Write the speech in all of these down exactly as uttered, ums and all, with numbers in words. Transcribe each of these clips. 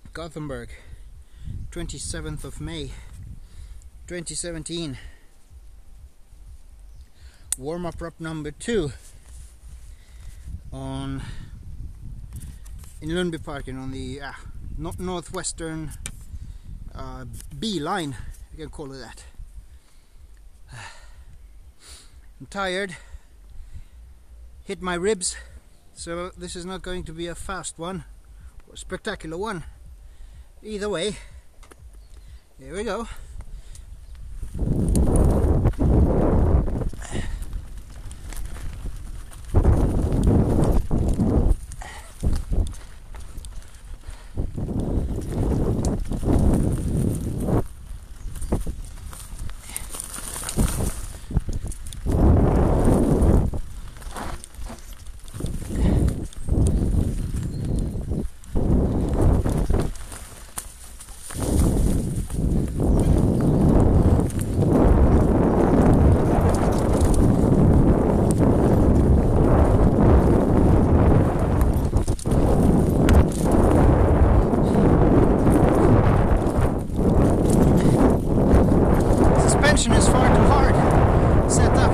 Gothenburg, twenty-seventh of May twenty seventeen. Warm-up rep number two on in Lundby Parken on the uh, no northwestern uh, B line, you can call it that. I'm tired, hit my ribs, so this is not going to be a fast one or a spectacular one. Either way, here we go. Is far too hard set up.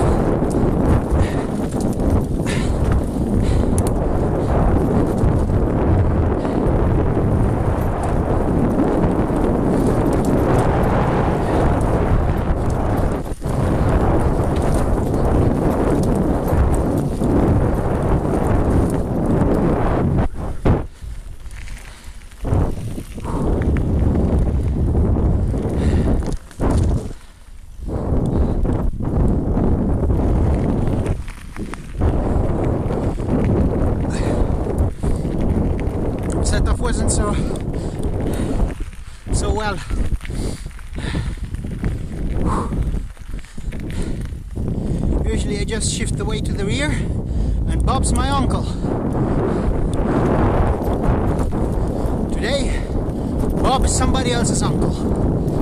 Setup wasn't so so well. Usually I just shift the weight to the rear, and Bob's my uncle. Today, Bob is somebody else's uncle.